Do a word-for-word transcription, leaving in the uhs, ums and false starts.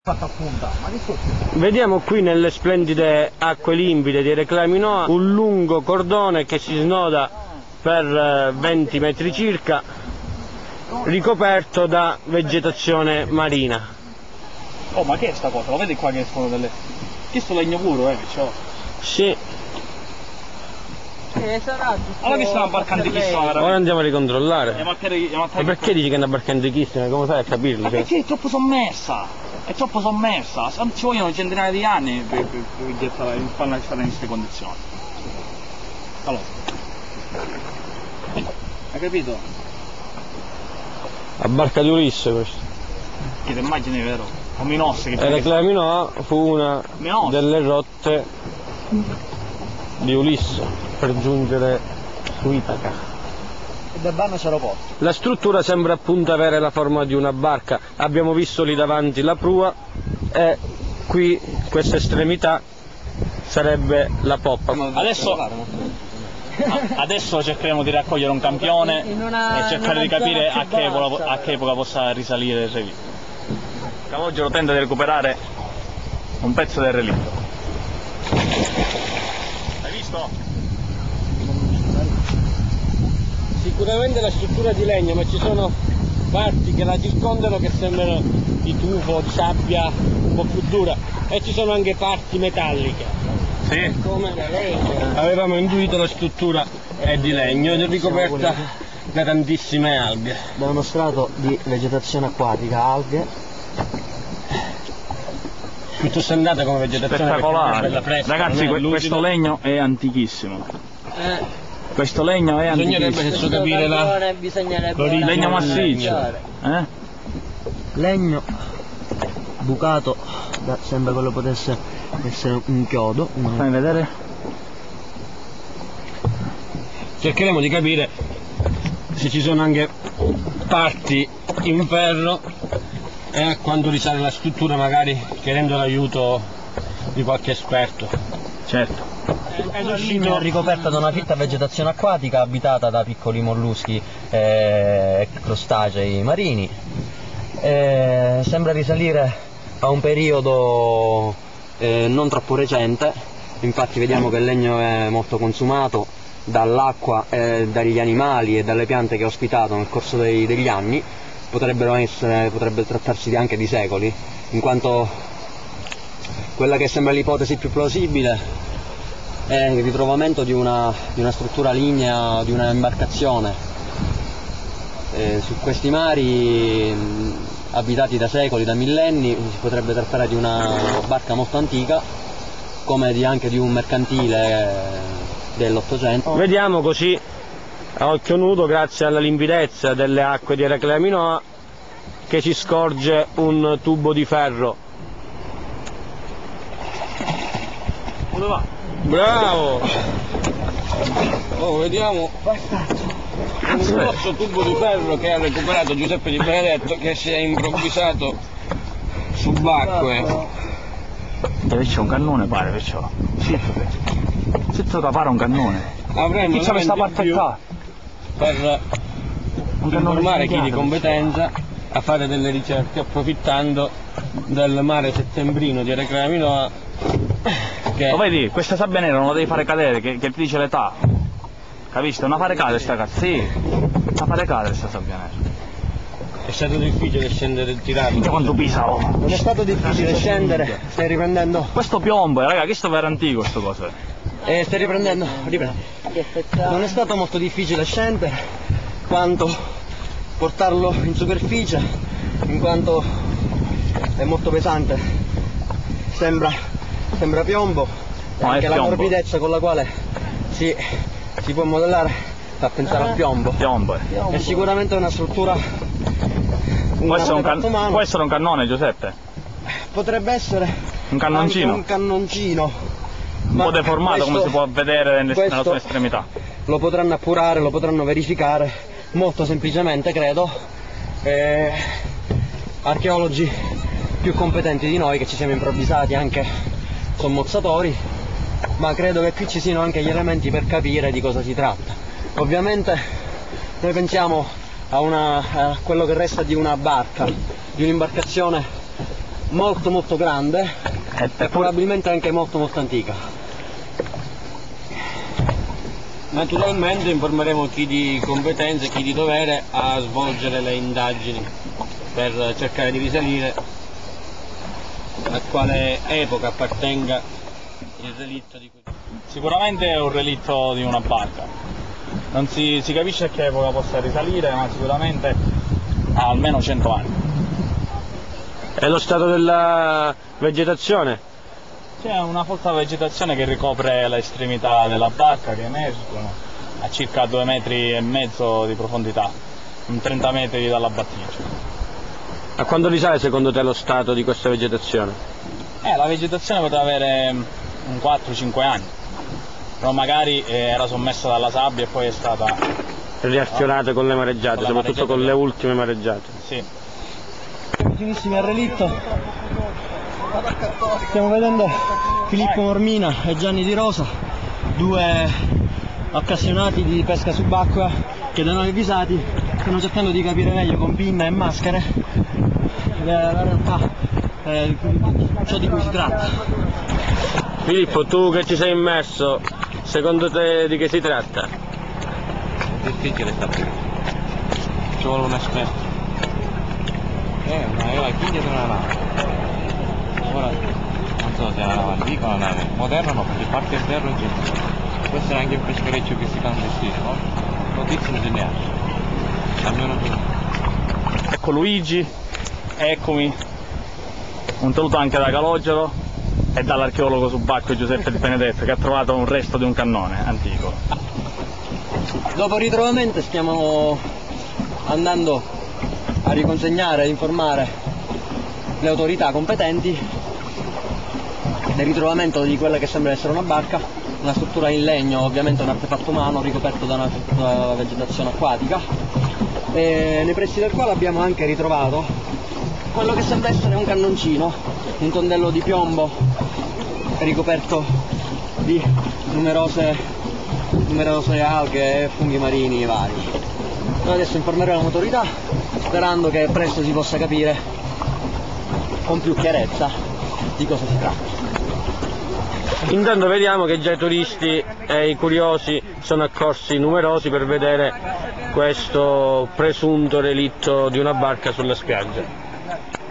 Fatta a punta, ma che sotto? Vediamo qui nelle splendide acque limpide di Reclami Noa un lungo cordone che si snoda per venti metri circa, ricoperto da vegetazione marina. Oh, ma che è sta cosa? Lo vedi qua che sono delle... Questo legno puro, eh, perciò... Sì. Eh, sarà tutto... Allora che sta una barca antichissima, veramente. Ora andiamo a ricontrollare. Andiamo a chiedere- andiamo a E chiedere- perché dici che è una barca antichissima? Come fai a capirlo? Ma perché è troppo sommersa? È troppo sommersa, ci vogliono centinaia di anni per, per, per gettarla, per farla stare in queste condizioni. Allora. Hai capito? La barca di Ulisse questa. Che te immagini, vero? Come i nostri che E Reclami Noa fu una No. delle rotte di Ulisse per giungere su Itaca. E da Banna c'era porto. La struttura sembra appunto avere la forma di una barca. Abbiamo visto lì davanti la prua e qui questa estremità sarebbe la poppa. Adesso, adesso cercheremo di raccogliere un campione In una- e cercare in di una capire zona a più che, epoca, bassa. a che epoca possa risalire il relitto. Camogero tenta di recuperare un pezzo del relitto. Hai visto? Sicuramente la struttura di legno, ma ci sono parti che la circondano che sembrano di tufo, di sabbia un po' più dura, e ci sono anche parti metalliche. Sì. Come avevamo intuito, la struttura è di legno ed è ricoperta da tantissime alghe. Da uno strato di vegetazione acquatica, alghe. Piuttosto andata come vegetazione. Spettacolare. perché è bella fresca, Ragazzi, non è que- lucida. questo legno è antichissimo. Eh, Questo legno è Bisognerebbe antichissimo. adesso capire la... bisognerebbe l'origine. Legno del massiccio. Eh? legno bucato, da, sembra quello potesse essere un chiodo. Fammi vedere. Cercheremo di capire se ci sono anche parti in ferro e a quanto risale la struttura, magari chiedendo l'aiuto di qualche esperto. Certo. È La linea è ricoperta da una fitta vegetazione acquatica abitata da piccoli molluschi e crostacei marini. Eh, sembra risalire a un periodo eh, non troppo recente, infatti vediamo che il legno è molto consumato dall'acqua, eh, dagli animali e dalle piante che ha ospitato nel corso dei, degli anni. Potrebbero essere, potrebbe trattarsi di, anche di secoli, in quanto quella che sembra l'ipotesi più plausibile è il ritrovamento di una, di una struttura lignea, di una imbarcazione. Eh, su questi mari mh, abitati da secoli, da millenni, si potrebbe trattare di una barca molto antica, come di, anche di un mercantile eh, dell'Ottocento. Vediamo così a occhio nudo, grazie alla limpidezza delle acque di Reclami Noa, che si scorge un tubo di ferro. Dove va? Bravo! Oh, vediamo un grosso tubo di ferro che ha recuperato Giuseppe Di Benedetto, che si è improvvisato subacquee. Dove c'è un cannone, pare, perciò. Zitto da pare un cannone. Avremo Chi c'è questa elementi parte in più qua? per Un cannone informare chi di gigantico, competenza a fare delle ricerche, approfittando del mare settembrino di Reclami Noa, che Lo vedi, questa sabbia nera non la devi fare cadere, che, che ti dice l'età. Capisci? Una fare cadere sta cazzo, sì. Una fare cadere sta sabbia nera. è stato difficile scendere e tirarlo. Minchia quanto pisa, oh. Non è stato difficile scendere, stai riprendendo. Questo piombo, raga, questo è antico sto coso. Eh, stai riprendendo, riprendi. Non è stato molto difficile scendere quanto portarlo in superficie, in quanto è molto pesante. Sembra, sembra piombo, e No, è anche la piombo. morbidezza con la quale si, si può modellare fa pensare a piombo. Piombo, eh. È sicuramente una struttura. Può essere, un can- umano. può essere un cannone, Giuseppe? Potrebbe essere Un cannoncino? anche un cannoncino. Un po' deformato, come si può vedere nel- nella sua estremità. Lo potranno appurare, lo potranno verificare molto semplicemente, credo, eh, archeologi più competenti di noi, che ci siamo improvvisati anche sommozzatori, ma credo che qui ci siano anche gli elementi per capire di cosa si tratta. Ovviamente noi pensiamo a, una, a quello che resta di una barca, di un'imbarcazione molto molto grande E, e probabilmente anche molto molto antica. Naturalmente informeremo chi di competenza e chi di dovere a svolgere le indagini per cercare di risalire a quale epoca appartenga il relitto di cui... Sicuramente è un relitto di una barca, non si, si capisce a che epoca possa risalire, ma sicuramente ha almeno cento anni. E lo stato della vegetazione? C'è una folta vegetazione che ricopre l'estremità della barca, che emergono a circa due metri e mezzo di profondità, un trenta metri dalla battigia. A quando risale secondo te lo stato di questa vegetazione? Eh, la vegetazione potrà avere un quattro cinque anni, però magari eh, era sommessa dalla sabbia e poi è stata Riaffiorate con le mareggiate, Con la soprattutto mareggiata con che- le ultime mareggiate. sì. Vicinissimi al relitto. Stiamo vedendo Filippo Mormina e Gianni Di Rosa, due appassionati di pesca subacquea che da noi avvisati stanno cercando di capire meglio con pinne e maschere la, la realtà, eh, ciò di cui si tratta. Filippo, tu che ci sei immerso, secondo te di che si tratta? È difficile sapere, ci vuole un esperto. Eh, ma è la chiglia di una nave. Ora non so se è una nave antica o una nave moderna, no, perché parte il ferro e giù. Può essere anche un peschereccio che si clandestino, no? Notizie non ce ne ha. Almeno due. Ecco Luigi, eccomi, un saluto anche da Calogero e dall'archeologo subacqueo Giuseppe Di Benedetto, che ha trovato un resto di un cannone antico. Dopo il ritrovamento stiamo andando a riconsegnare e informare le autorità competenti del ritrovamento di quella che sembra essere una barca, una struttura in legno, ovviamente un artefatto umano ricoperto da una, da vegetazione acquatica, e nei pressi del quale abbiamo anche ritrovato quello che sembra essere un cannoncino, un tondello di piombo ricoperto di numerose, numerose alghe e funghi marini vari. Noi adesso informeremo l'autorità sperando che presto si possa capire con più chiarezza di cosa si tratta. Intanto vediamo che già i turisti e i curiosi sono accorsi numerosi per vedere questo presunto relitto di una barca sulla spiaggia.